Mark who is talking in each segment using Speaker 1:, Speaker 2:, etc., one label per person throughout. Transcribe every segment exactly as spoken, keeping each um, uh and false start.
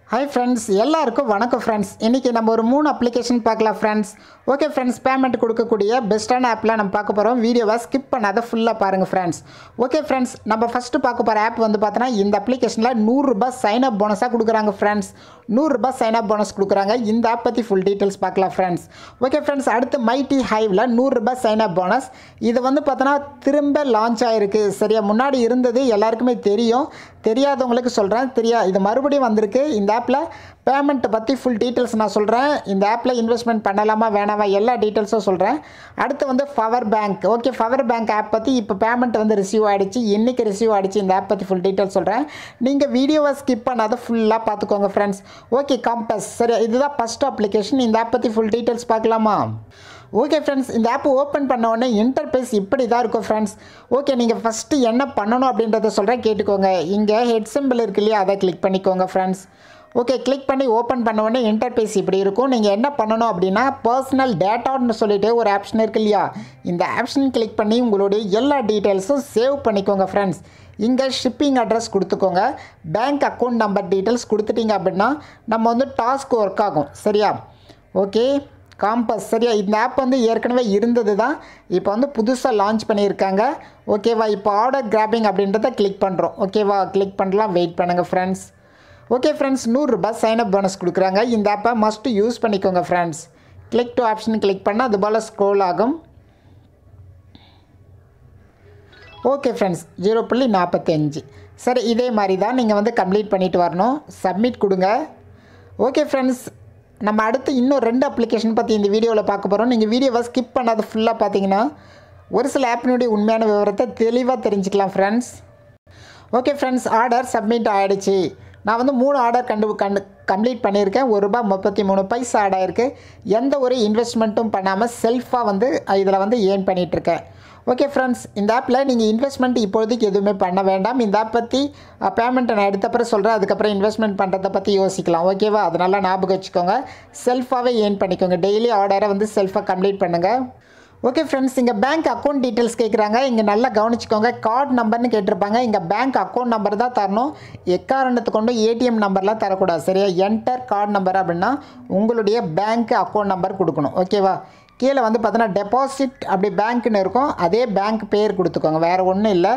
Speaker 1: Hi friends, எல்லாருக்கும் வணக்கம் friends. இன்னைக்கு நம்ம ஒரு மூணு அப்ளிகேஷன் பார்க்கலாம் friends. ஓகே friends, பேமெண்ட் கொடுக்கக்கூடிய பெஸ்டான ஆப்ல நம்ம பார்க்க போறோம். வீடியோவை ஸ்கிப் பண்ணாத ஃபுல்லா பாருங்க friends. ஓகே friends, நம்ம ஃபர்ஸ்ட் பார்க்க போற ஆப் வந்து பார்த்தனா இந்த அப்ளிகேஷன்ல நூறு ரூபாய் சைன் அப் போனஸா கொடுக்குறாங்க friends. நூறு ரூபாய் சைன் அப் போனஸ் கொடுக்குறாங்க. இந்த ஆப் பத்தி ஃபுல் டீடைல்ஸ் பார்க்கலாம் friends. ஓகே friends, அடுத்து மைட்டி ஹைவ்ல நூறு ரூபாய் சைன் அப் போனஸ். இது வந்து பார்த்தனா திரும்ப லான்ச் ஆயிருக்கு. சரியா, முன்னாடி இருந்தது எல்லாருக்குமே தெரியும். தெரியாதவங்களுக்கு சொல்றேன். தெரியா இது மறுபடியும் வந்திருக்கு. இந்த ஆப்ல பேமெண்ட் பற்றி ஃபுல் டீட்டெயில்ஸ் நான் சொல்கிறேன். இந்த ஆப்பில் இன்வெஸ்ட்மெண்ட் பண்ணலாமா வேணாமா எல்லா டீட்டெயில்ஸும் சொல்கிறேன். அடுத்து வந்து power bank. Okay, power bank app பற்றி இப்போ பேமெண்ட் வந்து ரிசீவ் ஆகிடுச்சு. இன்றைக்கி ரிசீவ் ஆகிடுச்சு. இந்த ஆப் பற்றி ஃபுல் டீட்டெயில்ஸ் சொல்கிறேன். நீங்கள் வீடியோவை ஸ்கிப் பண்ணாத ஃபுல்லாக பார்த்துக்கோங்க ஃப்ரெண்ட்ஸ். Okay, Compass. சரி, இதுதான் ஃபஸ்ட் அப்ளிகேஷன். இந்த ஆப் பற்றி ஃபுல் டீட்டெயில்ஸ் பார்க்கலாமா? ஓகே ஃப்ரெண்ட்ஸ், இந்த ஆப் ஓப்பன் பண்ண உடனே இன்டர்பேஸ் இப்படி தான் இருக்கும் ஃப்ரெண்ட்ஸ். ஓகே, நீங்கள் ஃபஸ்ட்டு என்ன பண்ணணும் அப்படின்றத சொல்கிறேன், கேட்டுக்கோங்க. இங்கே ஹெட் சிம்பிள் இருக்கு இல்லையா, அதை கிளிக் பண்ணிக்கோங்க ஃப்ரெண்ட்ஸ். ஓகே, கிளிக் பண்ணி ஓப்பன் பண்ண உடனே இன்டர்பேஸ் இப்படி இருக்கும். நீங்கள் என்ன பண்ணணும் அப்படின்னா பர்சனல் டேட்டான்னு சொல்லிட்டு ஒரு ஆப்ஷன் இருக்கு இல்லையா, இந்த ஆப்ஷன் கிளிக் பண்ணி உங்களுடைய எல்லா டீட்டெயில்ஸும் சேவ் பண்ணிக்கோங்க ஃப்ரெண்ட்ஸ். இங்கே ஷிப்பிங் அட்ரஸ் கொடுத்துக்கோங்க. பேங்க் அக்கௌண்ட் நம்பர் டீட்டெயில்ஸ் கொடுத்துட்டீங்க அப்படின்னா நம்ம வந்து டாஸ்க் ஒர்க் ஆகும். சரியா? Okay, Compass. சரியா, இந்த ஆப் வந்து ஏற்கனவே இருந்தது தான், இப்போ வந்து புதுசாக லான்ச் பண்ணியிருக்காங்க. ஓகேவா? இப்போ ஆர்டர் கிராபிங் அப்படின்றத கிளிக் பண்ணுறோம். ஓகேவா? கிளிக் பண்ணலாம். வெயிட் பண்ணுங்கள் ஃப்ரெண்ட்ஸ். ஓகே ஃப்ரெண்ட்ஸ், நூறுரூபா சைன் அப் போனஸ் கொடுக்குறாங்க. இந்த ஆப்பை மஸ்ட்டு யூஸ் பண்ணிக்கோங்க friends. Click to option click பண்ணால் அது போல் ஸ்க்ரோல் ஆகும். ஓகே ஃப்ரெண்ட்ஸ், ஜீரோ புள்ளி நாற்பத்தஞ்சு. சரி, இதே மாதிரி தான் நீங்கள் வந்து கம்ப்ளீட் பண்ணிவிட்டு வரணும். சப்மிட் கொடுங்க. ஓகே ஃப்ரெண்ட்ஸ், நம்ம அடுத்து இன்னும் ரெண்டு அப்ளிகேஷன் பற்றி இந்த வீடியோவில் பார்க்க போகிறோம். நீங்கள் வீடியோவை ஸ்கிப் பண்ணாத ஃபுல்லாக பார்த்தீங்கன்னா ஒரு சில ஆப்பினுடைய உண்மையான விவரத்தை தெளிவாக தெரிஞ்சுக்கலாம் friends. Okay friends, order submit ஆகிடுச்சு. நான் வந்து மூணு ஆர்டர் கண்டு கண்டு கம்ப்ளீட் பண்ணியிருக்கேன். ஒரு ரூபா முப்பத்தி மூணு பைசா ஆட் ஆகிருக்கு. எந்த ஒரு இன்வெஸ்ட்மெண்ட்டும் பண்ணாமல் செல்ஃபாக வந்து இதில் வந்து ஏர்ன் பண்ணிகிட்ருக்கேன். ஓகே ஃப்ரெண்ட்ஸ், இந்த ஆப்பில் நீங்கள் இன்வெஸ்ட்மெண்ட் இப்போதைக்கு எதுவுமே பண்ண வேண்டாம். இந்த ஆப் பற்றி பேமெண்ட்டை நான் எடுத்தப்பறம் சொல்கிறேன். அதுக்கப்புறம் இன்வெஸ்ட்மெண்ட் பண்ணுறதை பற்றி யோசிக்கலாம். ஓகேவா? அதனால ஞாபகம் வச்சுக்கோங்க. செல்ஃபாகவே ஏர்ன் பண்ணிக்கோங்க. டெய்லி ஆர்டரை வந்து செல்ஃபாக கம்ப்ளீட் பண்ணுங்கள். ஓகே ஃப்ரெண்ட்ஸ், இங்கே பேங்க் அக்கௌண்ட் டீட்டெயில்ஸ் கேட்குறாங்க. இங்கே நல்லா கவனிச்சிக்கோங்க. கார்டு நம்பர்னு கேட்டிருப்பாங்க. இங்கே பேங்க் அக்கௌண்ட் நம்பர் தான் தரணும். எக்காரணத்தை கொண்டு ஏடிஎம் நம்பர்லாம் தரக்கூடாது. சரியா? என்டர் கார்டு நம்பர் அப்படின்னா உங்களுடைய பேங்க் அக்கௌண்ட் நம்பர் கொடுக்கணும். ஓகேவா? கீழே வந்து பார்த்தோன்னா டெபாசிட் அப்படி பேங்க்னு இருக்கும். அதே பேங்க் பேர் கொடுத்துக்கோங்க, வேறு ஒன்றும் இல்லை.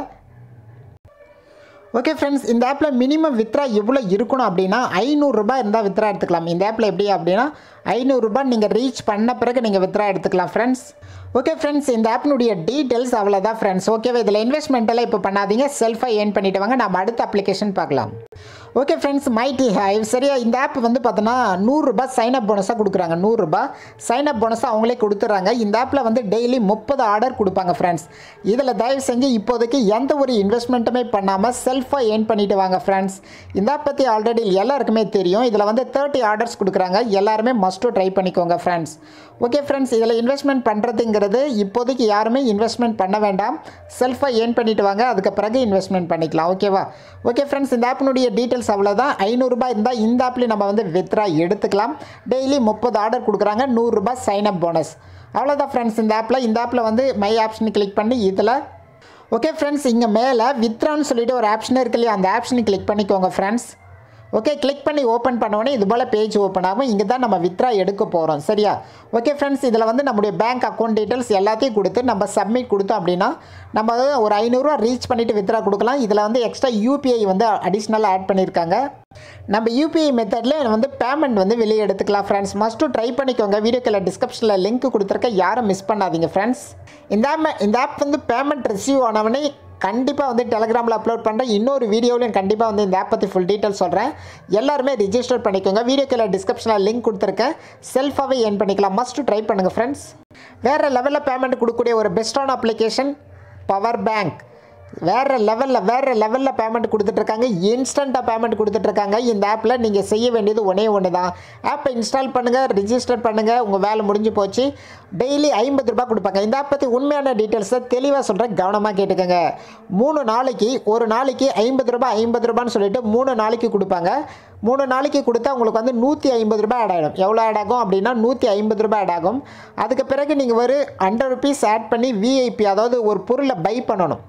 Speaker 1: ஓகே ஃப்ரெண்ட்ஸ், இந்த ஆப்பில் மினிமம் வித்ரா எவ்வளோ இருக்கணும் அப்படின்னா ஐநூறுரூபா இருந்தால் வித்ரா எடுத்துக்கலாம். இந்த ஆப்பில் எப்படி அப்படின்னா ஐநூறுரூபா நீங்கள் ரீச் பண்ண பிறகு நீங்கள் வித்ரா எடுத்துக்கலாம் ஃப்ரெண்ட்ஸ். ஓகே ஃப்ரெண்ட்ஸ், இந்த ஆப்பினுடைய டீட்டெயில்ஸ் அவ்வளோதான் ஃப்ரெண்ட்ஸ். ஓகேவா? இதில் இன்வெஸ்ட்மெண்ட்டெல்லாம் இப்போ பண்ணாதீங்க. செல்ஃபாக ஏர்ன் பண்ணிட்டு வாங்க. நம்ம அடுத்த அப்ளிகேஷன் பார்க்கலாம். Okay friends, mighty hive. சரியா, இந்த ஆப் வந்து பார்த்தோன்னா நூறுரூபா சைன் அப் போனஸாக கொடுக்குறாங்க. நூறுரூபா சைன் அப் போனஸாக அவங்களே கொடுத்துட்றாங்க. இந்த ஆப்பில் வந்து டெய்லி முப்பது ஆர்டர் கொடுப்பாங்க ஃப்ரெண்ட்ஸ். இதில் தயவு செஞ்சு இப்போதைக்கு எந்த ஒரு இன்வெஸ்ட்மெண்ட்டுமே பண்ணாமல் செல்ஃபாக ஏர்ன் பண்ணிட்டு வாங்க ஃப்ரெண்ட்ஸ். இந்த ஆப் பற்றி ஆல்ரெடி எல்லாருக்குமே தெரியும். இதில் வந்து தேர்ட்டி ஆர்டர்ஸ் கொடுக்குறாங்க. எல்லாருமே மஸ்ட்டு ட்ரை பண்ணிக்கோங்க ஃப்ரெண்ட்ஸ். ஓகே ஃப்ரெண்ட்ஸ், இதில் இன்வெஸ்ட்மெண்ட் பண்ணுறதுங்கிறது இப்போதைக்கு யாருமே இன்வெஸ்ட்மெண்ட் பண்ண வேண்டாம். செல்ஃபாக ஏர்ன் பண்ணிட்டு வாங்க. அதுக்கு பிறகு இன்வெஸ்ட்மெண்ட் பண்ணிக்கலாம். ஓகேவா? ஓகே ஃப்ரெண்ட்ஸ், இந்த ஆப்பினுடைய டீட்டெயில்ஸ் அவ்வளோதான். ஐநூறுரூபா இருந்தால் இந்த ஆப்லேயும் நம்ம வந்து வித்ரா எடுத்துக்கலாம். டெய்லி முப்பது ஆர்டர் கொடுக்குறாங்க. நூறுரூபா சைன் அப் போனஸ். அவ்வளோதான் ஃப்ரெண்ட்ஸ். இந்த ஆப்பில் இந்த ஆப்பில் வந்து மை ஆப்ஷன் கிளிக் பண்ணி இதில் ஓகே ஃப்ரெண்ட்ஸ், இங்கே மேலே வித்ரான்னு சொல்லிட்டு ஒரு ஆப்ஷன் இருக்கு இல்லையா, அந்த ஆப்ஷனை கிளிக் பண்ணிக்கோங்க ஃப்ரெண்ட்ஸ். ஓகே, கிளிக் பண்ணி ஓப்பன் பண்ணோடனே இது போல் பேஜ் ஓப்பன் ஆகும். இங்கே தான் நம்ம வித்ரா எடுக்க போகிறோம். சரியா? ஓகே ஃப்ரெண்ட்ஸ், இதில் வந்து நம்முடைய பேங்க் அக்கௌண்ட் டீட்டெயில்ஸ் எல்லாத்தையும் கொடுத்து நம்ம சப்மிட் கொடுத்தோம் அப்படின்னா நம்ம ஒரு ஐநூறுரூவா ரீச் பண்ணிவிட்டு வித்ரா கொடுக்கலாம். இதில் வந்து எக்ஸ்ட்ரா யூபிஐ வந்து அடிஷ்னலாக ஆட் பண்ணியிருக்காங்க. நம்ம யூபிஐ மெத்தடில் வந்து பேமெண்ட் வந்து வெளியே எடுத்துக்கலாம் ஃப்ரெண்ட்ஸ். மஸ்ட்டு ட்ரை பண்ணிக்கோங்க. வீடியோக்கில் டிஸ்கிரிப்ஷனில் லிங்க் கொடுத்துருக்க, யாரும் மிஸ் பண்ணாதீங்க ஃப்ரெண்ட்ஸ். இந்த ஆப் இந்த ஆப் வந்து பேமெண்ட் ரிசீவ் ஆனவனே கண்டிப்பாக வந்து டெலிகிராமில் அப்லோட் பண்ணுறேன். இன்னொரு வீடியோலையும் கண்டிப்பாக வந்து இந்த ஆப் பற்றி ஃபுல் டீட்டெயில் சொல்கிறேன். எல்லாருமே ரிஜிஸ்டர் பண்ணிக்கோங்க. வீடியோக்கில் டிஸ்கிரிப்ஷனில் லிங்க் கொடுத்துருக்கேன். செல்ஃபாகவே ஏர்ன் பண்ணிக்கலாம். மஸ்ட்டு ட்ரை பண்ணுங்கள் ஃப்ரெண்ட்ஸ். வேறு லெவலில் பேமெண்ட் கொடுக்கக்கூடிய ஒரு பெஸ்ட்டான அப்ளிகேஷன் பவர் பேங்க். வேறு லெவலில் வேறு லெவலில் பேமெண்ட் கொடுத்துட்ருக்காங்க. இன்ஸ்டண்ட்டாக பேமெண்ட் கொடுத்துட்ருக்காங்க. இந்த ஆப்பில் நீங்கள் செய்ய வேண்டியது ஒன்றே ஒன்று தான். ஆப்பை இன்ஸ்டால் பண்ணுங்கள், ரிஜிஸ்டர் பண்ணுங்கள், உங்கள் வேலை முடிஞ்சு போச்சு. டெய்லி ஐம்பது ரூபா கொடுப்பாங்க. இந்த ஆப் பற்றி உண்மையான டீட்டெயில்ஸை தெளிவாக சொல்கிறேன், கவனமாக கேட்டுக்கோங்க. மூணு நாளைக்கு ஒரு நாளைக்கு ஐம்பது ரூபாய் ஐம்பது ரூபான்னு சொல்லிட்டு மூணு நாளைக்கு கொடுப்பாங்க. மூணு நாளைக்கு கொடுத்தா உங்களுக்கு வந்து நூற்றி ஐம்பது ரூபாய் ஆட் ஆகிடும். எவ்வளோ ஆட் ஆகும் அப்படின்னா நூற்றி ஐம்பது ரூபாய் ஆட் ஆகும். அதுக்கு பிறகு நீங்கள் ஒரு ஹண்ட்ரட் ருபீஸ் ஆட் பண்ணி விஐபி, அதாவது ஒரு பொருளை பை பண்ணணும்.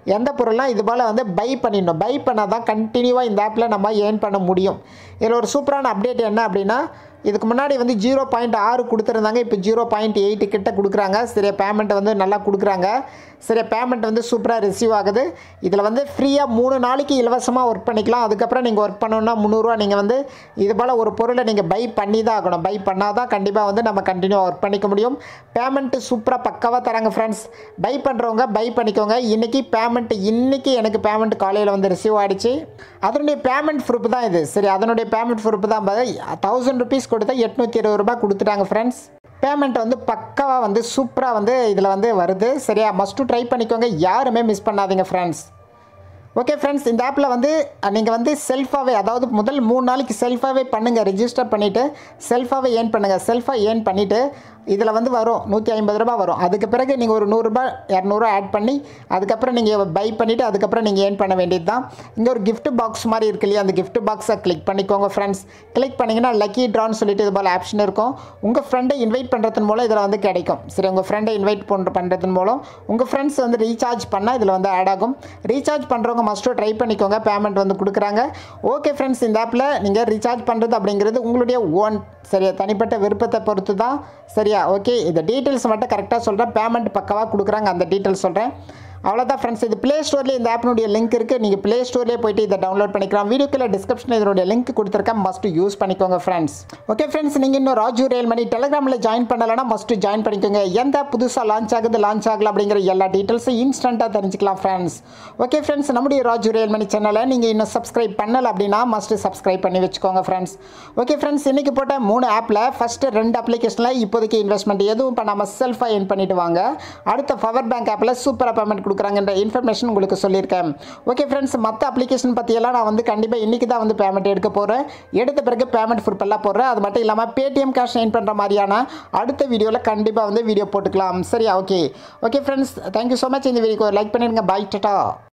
Speaker 1: எந்த பொருள்லாம் இது போல் வந்து பை பண்ணிடணும். பை பண்ணால் தான் கண்டினியூவாக இந்த ஆப்பில் நம்ம ஏர்ன் பண்ண முடியும். இதில் ஒரு சூப்பரான அப்டேட் என்ன அப்படின்னா, இதுக்கு முன்னாடி வந்து ஜீரோ பாயிண்ட் ஆறு கொடுத்துருந்தாங்க, இப்போ ஜீரோ பாயிண்ட் எயிட்டு கிட்ட கொடுக்குறாங்க. சரியா பேமெண்ட் வந்து நல்லா கொடுக்குறாங்க. சரியா பேமெண்ட் வந்து சூப்பராக ரிசீவ் ஆகுது. இதில் வந்து ஃப்ரீயாக மூணு நாளைக்கு இலவசமாக ஒர்க் பண்ணிக்கலாம். அதுக்கப்புறம் நீங்கள் ஒர்க் பண்ணணுன்னா முந்நூறுரூவா நீங்கள் வந்து இது போல் ஒரு பொருளை நீங்கள் பை பண்ணி தான் ஆகணும். பை பண்ணால் தான் கண்டிப்பாக வந்து நம்ம கண்டினியூவாக ஒர்க் பண்ணிக்க முடியும். பேமெண்ட்டு சூப்பராக பக்காவாக தராங்க ஃப்ரெண்ட்ஸ். பை பண்ணுறவங்க பை பண்ணிக்கோங்க. இன்றைக்கி பேமெண்ட் இன்றைக்கி எனக்கு பேமெண்ட் காலையில் வந்து ரிசீவ் ஆகிடுச்சு. அதனுடைய பேமெண்ட் ப்ரூஃப் தான் இது. சரி அதனுடைய பேமெண்ட் ப்ரூஃப் தான் தௌசண்ட் ருபீஸ் கொடுத்தா எட்நூற்றி இருபது ரூபாய் கொடுத்துட்டாங்க ஃப்ரெண்ட்ஸ். பேமெண்ட் வந்து பக்காவாக வந்து சூப்பராக வந்து இதில் வந்து வருது. சரியா மஸ்ட்டு ட்ரை பண்ணிக்கோங்க, யாருமே மிஸ் பண்ணாதீங்க ஃப்ரெண்ட்ஸ். ஓகே ஃப்ரெண்ட்ஸ், இந்த ஆப்பில் வந்து நீங்கள் வந்து செல்ஃபாகவே, அதாவது முதல் மூணு நாளைக்கு செல்ஃபாகவே பண்ணுங்கள். ரிஜிஸ்டர் பண்ணிவிட்டு செல்ஃபாகவே ஏர்ன் பண்ணுங்கள். செல்ஃபாக ஏர்ன் பண்ணிவிட்டு இதில் வந்து வரும் நூற்றி ஐம்பது ரூபா வரும். அதுக்கு பிறகு நீங்கள் ஒரு நூறுரூபா இரநூறுவா ஆட் பண்ணி அதுக்கப்புறம் நீங்கள் பை பண்ணிவிட்டு அதுக்கப்புறம் நீங்கள் ஏர்ன் பண்ண வேண்டியது தான். இங்கே ஒரு கிஃப்ட் பாக்ஸ் மாதிரி இருக்கு இல்லையா, அந்த கிஃப்ட் பாக்ஸை கிளிக் பண்ணிக்கோங்க ஃப்ரெண்ட்ஸ். கிளிக் பண்ணிங்கன்னா லக்கி ட்ரான்னு சொல்லிட்டு இது போல் ஆப்ஷன் இருக்கும். உங்கள் ஃப்ரெண்டை இன்வைட் பண்ணுறதன் மூலம் இதில் வந்து கிடைக்கும். சரி உங்கள் ஃப்ரெண்டை இன்வைட் பண்ணுற பண்ணுறதன் மூலம் உங்கள் ஃப்ரெண்ட்ஸ் வந்து ரீசார்ஜ் பண்ணால் இதில் வந்து ஆட் ஆகும். ரீசார்ஜ் பண்ணுறவங்க மஸ்ட்டு ட்ரை பண்ணிக்கோங்க, பேமெண்ட் வந்து கொடுக்குறாங்க. ஓகே ஃப்ரெண்ட்ஸ், இந்த ஆப்பில் நீங்கள் ரீசார்ஜ் பண்ணுறது அப்படிங்கிறது உங்களுடைய ஓன் சரியா தனிப்பட்ட விருப்பத்தை பொறுத்து தான். சரியா ஓகே, இந்த டீட்டெயில்ஸ் மட்டும் கரெக்டாக சொல்கிறேன். பேமெண்ட் பக்கவாக கொடுக்குறாங்க, அந்த டீட்டெயில்ஸ் சொல்கிறேன். அவ்வளோதான் ஃப்ரெண்ட்ஸ். இது ப்ளே ஸ்டோர்லேயே இந்த ஆப்பினுடைய லிங்க் இருக்குது. நீங்கள் ப்ளே ஸ்டோர்லேயே போய்ட்டு இதை டவுன்லோட் பண்ணிக்கலாம். வீடியோக்குள்ள டிஸ்கிரிப்ஷனில் இதனுடைய லிங்க் கொடுத்துருக்கேன், மஸ்ட்டு யூஸ் பண்ணிக்கோங்க ஃப்ரெண்ட்ஸ். ஓகே ஃப்ரெண்ட்ஸ், நீங்கள் இன்னும் ராஜு ரியல் மணி டெலிகிராமில் ஜாயின் பண்ணலைன்னா மஸ்ட்டு ஜாயின் பண்ணிக்கோங்க. எந்த புதுசாக லான்ச் ஆகுது லான்ச் ஆகலாம் அப்படிங்கிற எல்லா டீட்டெயில்ஸும் இன்ஸ்டண்ட்டாக தெரிஞ்சுக்கலாம் ஃப்ரெண்ட்ஸ். ஓகே ஃப்ரெண்ட்ஸ், நம்முடைய ராஜு ரியல் மணி சேனலை நீங்கள் இன்னும் சப்ஸ்கிரைப் பண்ணலை அப்படின்னா மஸ்ட்டு சப்ஸ்கிரைப் பண்ணி வச்சுக்கோங்க ஃப்ரெண்ட்ஸ். ஓகே ஃப்ரெண்ட்ஸ், இன்றைக்கி போட்ட மூணு ஆப்பில் ஃபஸ்ட்டு ரெண்டு அப்ளிகேஷனில் இப்போதைக்கு இன்வெஸ்ட்மெண்ட் எதுவும் பண்ணாமல் செல்ஃபாக ஏர்ன் பண்ணிட்டு வாங்க. அடுத்த பவர் பேங்க் ஆப்பில் சூப்பராக பேமெண்ட் கொடுக்குறாங்கன்ற இன்ஃபர்மேஷன் உங்களுக்கு சொல்லியிருக்கேன். ஓகே ஃப்ரெண்ட்ஸ், மற்ற அப்ளிகேஷன் பற்றியெல்லாம் நான் வந்து கண்டிப்பாக இன்றைக்கி தான் வந்து பேமெண்ட் எடுக்க போகிறேன். எடுத்த பிறகு பேமெண்ட் ப்ரூஃப் எல்லாம் போடுறேன். அது மட்டும் இல்லாமல் பேடிஎம் கேஷ் ஏர்ன் பண்ணுற மாதிரியான அடுத்த வீடியோவில் கண்டிப்பாக வந்து வீடியோ போட்டுக்கலாம். சரியா okay okay friends, thank you so much. இந்த வீடியோக்கு லைக் பண்ணிடுங்க. பாய், டாடா.